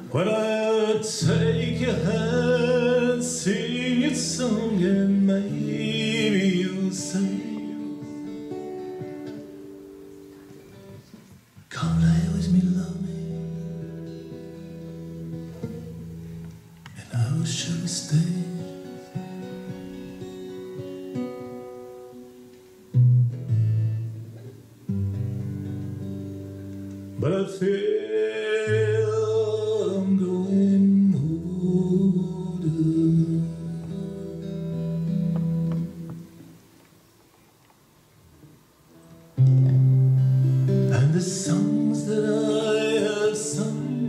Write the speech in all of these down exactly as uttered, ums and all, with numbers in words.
When I take your hand, sing your song, and maybe you'll say, come lay with me, love me, and I will surely stay. But I feel I'm going older, and the songs that I have sung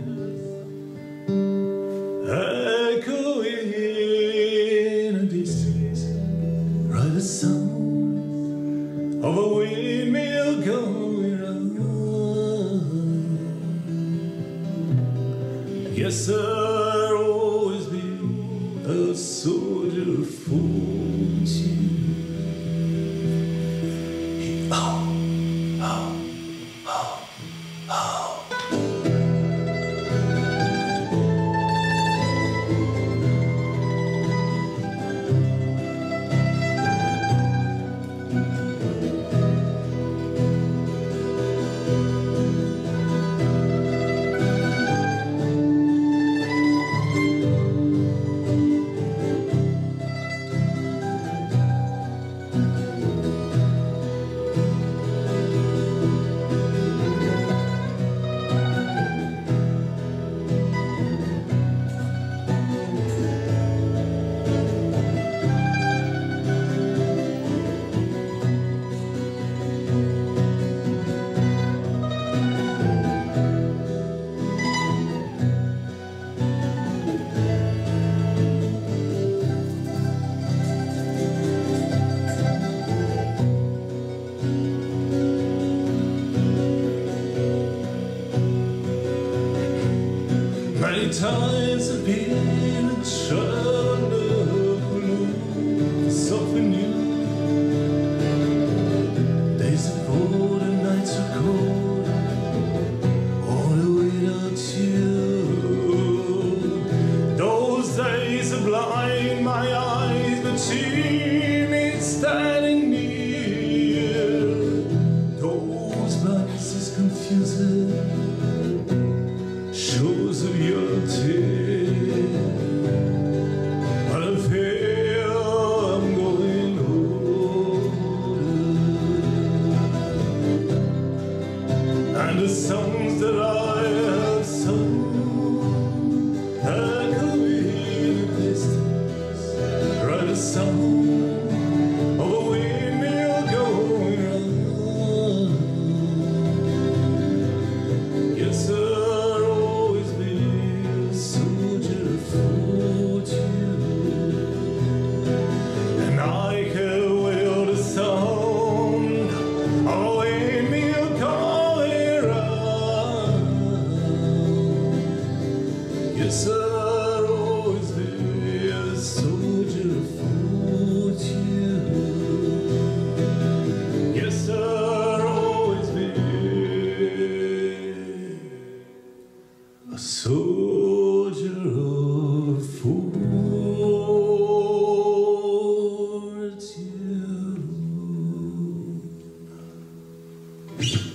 echo in a distance, right, the sound of a windmill going round. Yes, I'll always be a soldier of fortune. Oh, oh, oh, oh. Many times I've been in trouble, something new. Days of old and nights are cold, only without you. Those days are blind my eyes, but she is standing near. Those glances confusing, shows of your tears. But I feel I'm going older, and the songs that I have sung echo in the distance, right, a sound of a windmill going round. Yes, sir, and I can will the sound of a windmill going round. Yes, I'll always be a soldier of fortune. Yes, I'll always be a soldier of fortune.